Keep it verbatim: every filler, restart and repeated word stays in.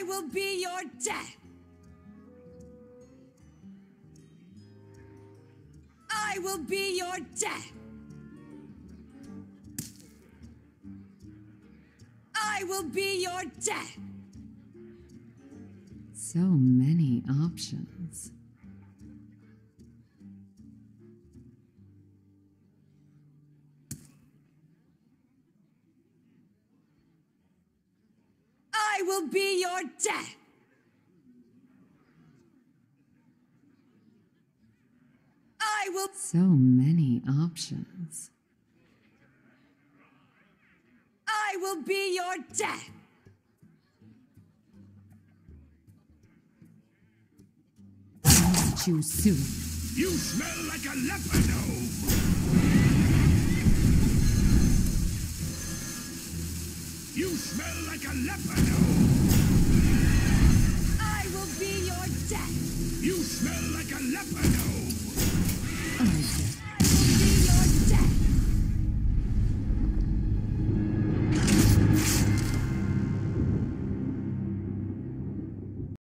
I will be your death. I will be your death. I will be your death. So many options. I will be your death. I will. So many options. I will be your death. Too soon. You smell like a leopard. You smell like a leopard.